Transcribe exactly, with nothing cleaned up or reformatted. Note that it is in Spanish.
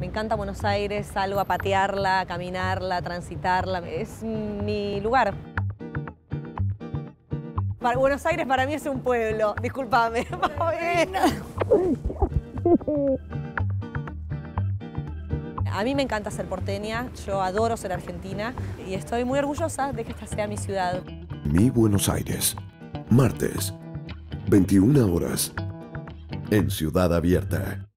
Me encanta Buenos Aires, salgo a patearla, a caminarla, a transitarla. Es mi lugar. Para Buenos Aires para mí es un pueblo, discúlpame. A mí me encanta ser porteña, yo adoro ser argentina y estoy muy orgullosa de que esta sea mi ciudad. Mi Buenos Aires, martes, veintiuna horas, en Ciudad Abierta.